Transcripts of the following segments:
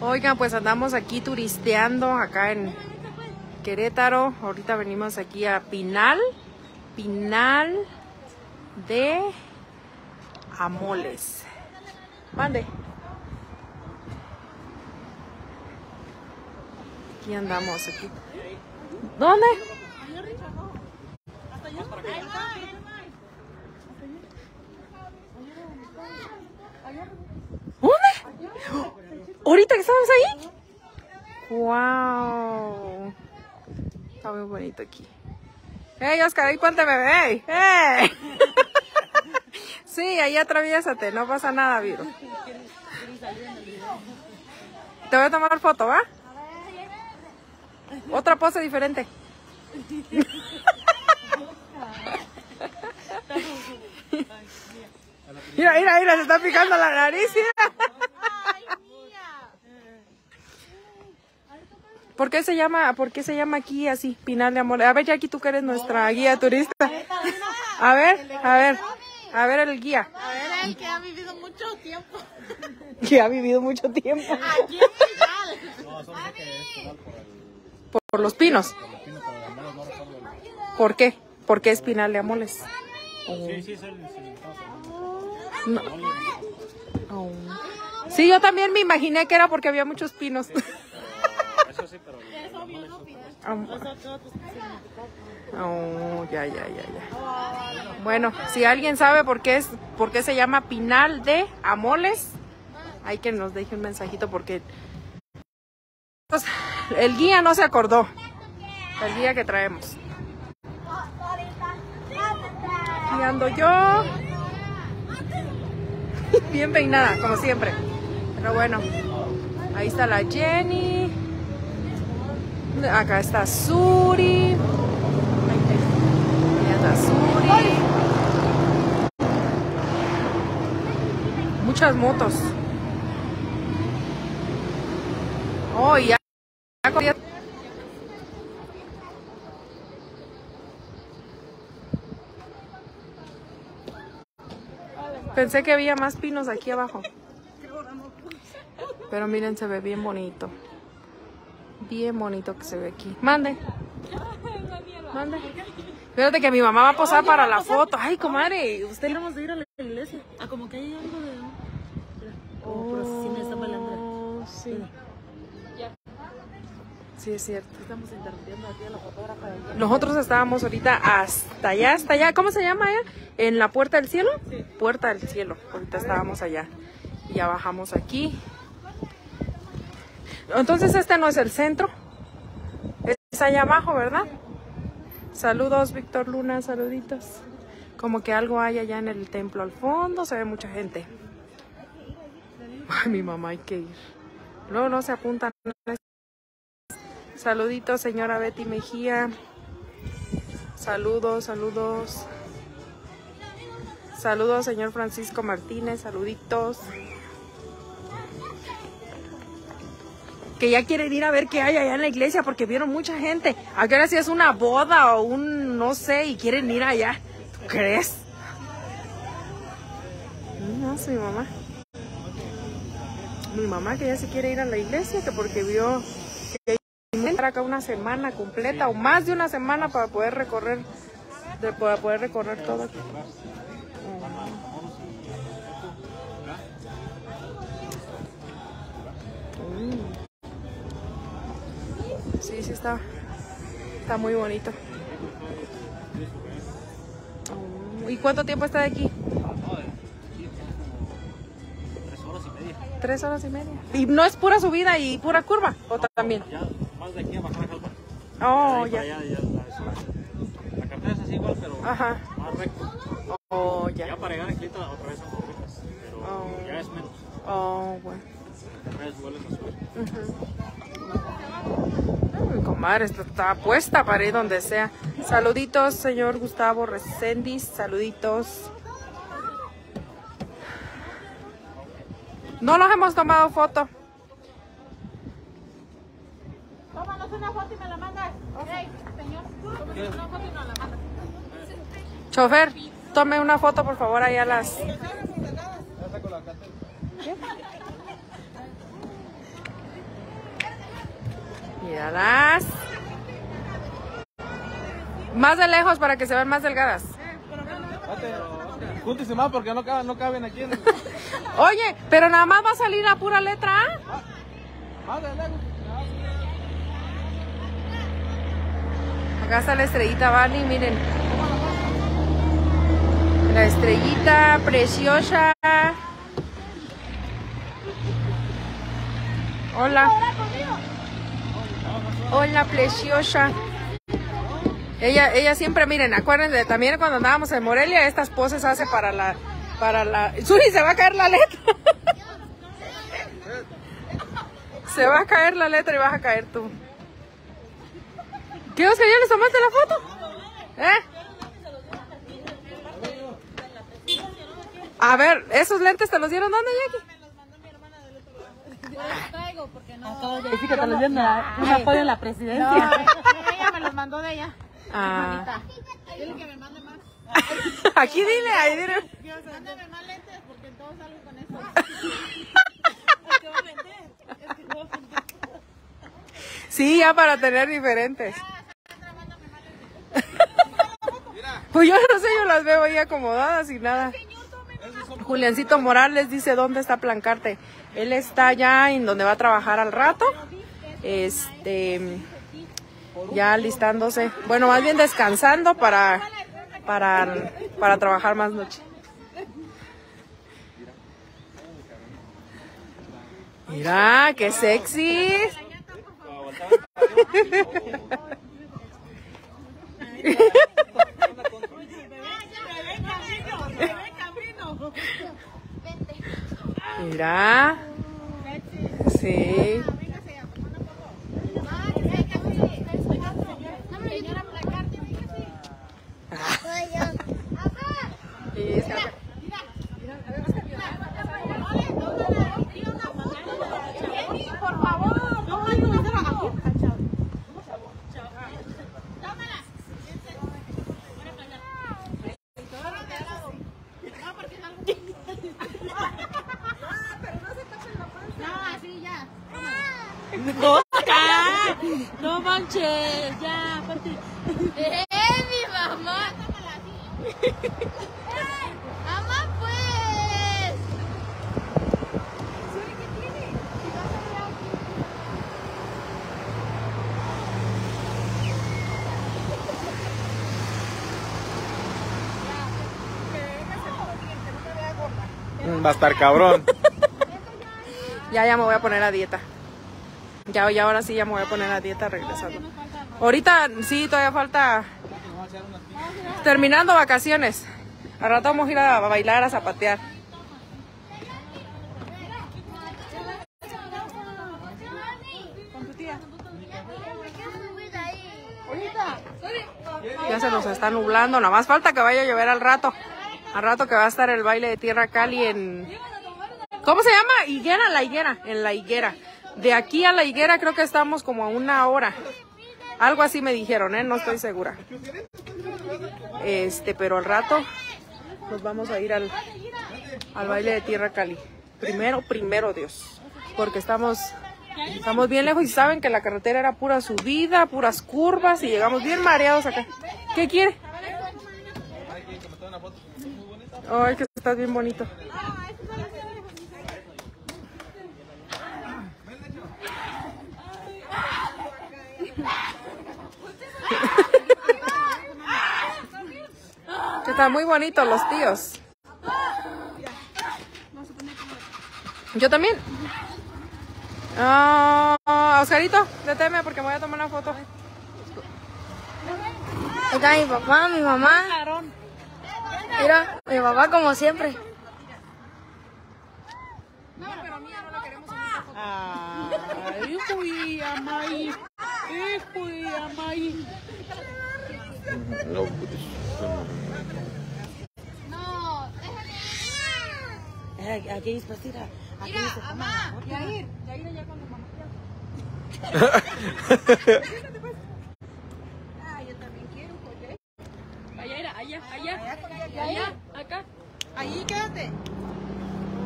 Oigan, pues andamos aquí turisteando acá en Querétaro. Ahorita venimos aquí a Pinal de Amoles. Mande. Aquí andamos aquí. ¿Dónde? ¿Dónde? ¿Ahorita que estamos ahí? ¡Wow! Está muy bonito aquí. ¡Hey, Oscar! ¡Ahí ponte bebé! ¡Hey! Sí, ahí atraviésate, no pasa nada, Viro. Te voy a tomar foto, ¿va? Otra pose diferente. Mira, mira, mira, se está picando la nariz. ¿Por qué se llama aquí así, Pinal de Amoles? A ver, Jackie, tú que eres nuestra guía turista. A ver el guía. A ver, el que ha vivido mucho tiempo. Que ha vivido mucho tiempo. Aquí en Pinal. Por los pinos. ¿Por qué? ¿Por qué es Pinal de Amoles? Sí, No. Oh. Sí, yo también me imaginé que era porque había muchos pinos. Eso sí, pero Eso vio no Pinal. Oh, ya. Bueno, si alguien sabe por qué se llama Pinal de Amoles, hay que nos deje un mensajito porque pues, el guía no se acordó. El guía que traemos. Aquí ando yo. Bien peinada, como siempre. Pero bueno, ahí está la Jenny. Acá está Suri. Ahí está Suri. Muchas motos. Oh, ya. Pensé que había más pinos aquí abajo. Pero miren, se ve bien bonito. Bien bonito que se ve aquí. Mande. Fíjate que mi mamá va a posar para la foto. Ay, comadre, usted le vamos a ir a la iglesia. Ah, como que hay algo de... Oh, pero sí me está malandra. Sí. Sí, es cierto. Estamos interrumpiendo aquí a la fotógrafa. Nosotros estábamos ahorita hasta allá. ¿Cómo se llama allá? ¿En la Puerta del Cielo? Sí. Puerta del Cielo. Ahorita estábamos allá. Y ya bajamos aquí. Entonces este no es el centro. Es allá abajo, ¿verdad? Saludos, Víctor Luna, saluditos. Como que algo hay allá en el templo al fondo. Se ve mucha gente. Ay, mi mamá, hay que ir. Luego no se apuntan. Saluditos, señora Betty Mejía. Saludos. Saludos, señor Francisco Martínez. Saluditos. Que ya quieren ir a ver qué hay allá en la iglesia porque vieron mucha gente. ¿A qué hora si es una boda o un no sé y quieren ir allá? ¿Tú crees? No sé, mi mamá. Mi mamá que ya se quiere ir a la iglesia, que porque vio que estar acá una semana completa o más de una semana para poder recorrer todo aquí. Sí, está muy bonito. ¿Y cuánto tiempo está de aquí? 3 horas y media. ¿Y no es pura subida y pura curva? ¿O también? ya más de aquí a bajar a Jalpa. Oh, ya. La carretera es así igual, pero Ajá. más recto. Oh, ya. Ya para llegar a Quilita otra vez son curvitas, pero ya es menos. Oh, bueno. Otra vez vuelven a subir. Uy, comadre, esto está puesta para ir donde sea. Saluditos, señor Gustavo Recendis. Saluditos. No nos hemos tomado foto. Tómanos una foto y me la mandas. Ok, señor. Tómanos una foto y nos la mandas. Chofer, tome una foto, por favor, ahí a las... ¿Qué? Míralas. Más de lejos para que se vean más delgadas. Júntese más porque no caben aquí. Oye, pero nada más va a salir la pura letra A. Más de lejos. Acá está la estrellita Bani, miren. La estrellita preciosa. Hola. Hola, preciosa. Ella siempre, miren, acuérdense, también cuando andábamos en Morelia, estas poses hace para la... Suri, se va a caer la letra. Se va a caer la letra y vas a caer tú. ¿Qué, Oscar? ¿Ya les tomaste la foto? A ver, ¿esos lentes te los dieron dónde, Jackie? Acabo de decir que te los dieron un apoyo en la presidencia. No, ella me los mandó de ella. Dile que me mande más. Aquí dile, ahí dile. Mándame más lentes porque todos salgo con eso. Sí, ya para tener diferentes. Pues yo no sé, yo las veo ahí acomodadas y nada. Juliancito Morales dice, ¿dónde está Plancarte? Él está allá en donde va a trabajar al rato. Ya alistándose. Bueno, más bien descansando para trabajar más noche. Mira, qué sexy. Mira. Sí. Por favor, no hay una sola aquí. No manches, ya, aparte. Mi mamá. Mamá, pues. ¿Qué tiene? Va a estar cabrón. Ya me voy a poner a dieta. Ya ahora sí ya me voy a poner a dieta regresando. Ahorita sí, todavía falta terminando vacaciones. Al rato vamos a ir a bailar, a zapatear. Ya se nos está nublando, nada más falta que vaya a llover al rato. Al rato que va a estar el baile de Tierra Cali en... ¿Cómo se llama? Higuera, La Higuera, en La Higuera. De aquí a La Higuera creo que estamos como a 1 hora. Algo así me dijeron, no estoy segura. Pero al rato nos vamos a ir al baile de Tierra Cali. Primero Dios. Porque estamos bien lejos y saben que la carretera era pura subida, puras curvas y llegamos bien mareados acá. ¿Qué quiere? Ay, que estás bien bonito. Están muy bonitos los tíos. Yo también. Oscarito, deténme porque me voy a tomar una foto. Ahí está mi papá, mi mamá. Mira, mi papá como siempre. No, déjame. Aquí es pasira. Mira, mamá. Yair allá con la mamá. Yo también quiero, porque. Allá, acá. Allí quédate.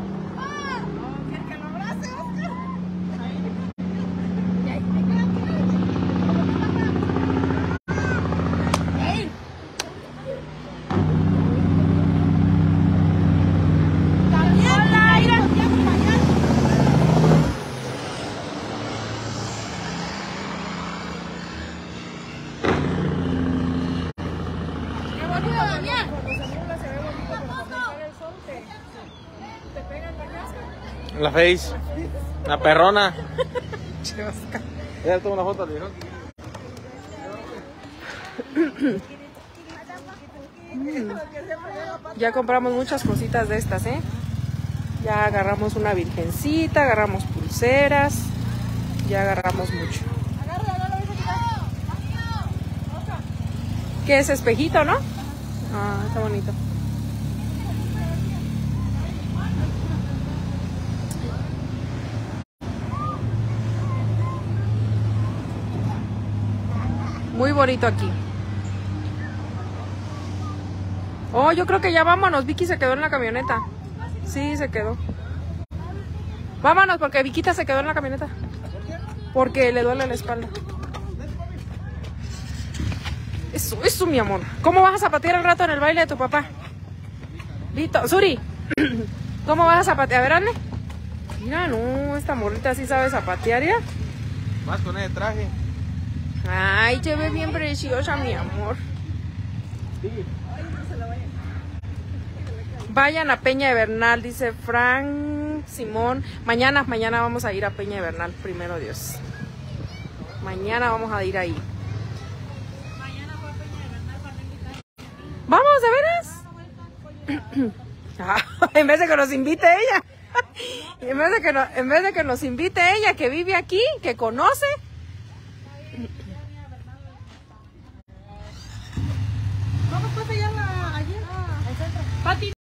¿Quieres que lo abrace, Oscar? La Face. La perrona. Ya toma una foto al viejo. Ya compramos muchas cositas de estas, ¿eh? Ya agarramos una virgencita, agarramos pulseras, ya agarramos mucho. ¿Qué es espejito, no? Ah, está bonito. Muy bonito aquí. Oh, yo creo que ya vámonos. Vicky se quedó en la camioneta. Sí, se quedó. Vámonos porque Viquita se quedó en la camioneta. Porque le duele la espalda. Eso, mi amor. ¿Cómo vas a zapatear el rato en el baile de tu papá? Vito, Suri. ¿Cómo vas a zapatear? A ver, hazle. Mira, no, esta morrita sí sabe zapatear ya. Más con ese traje. Ay, te ve bien preciosa, mi amor. Vayan a Peña de Bernal, dice Frank Simón. Mañana vamos a ir a Peña de Bernal, primero Dios. Mañana vamos a ir ahí. ¿Vamos, de veras? En vez de que nos invite ella. En vez de que nos invite ella, que vive aquí, que conoce. ¿Cómo fue allá ayer? Al centro. Pati.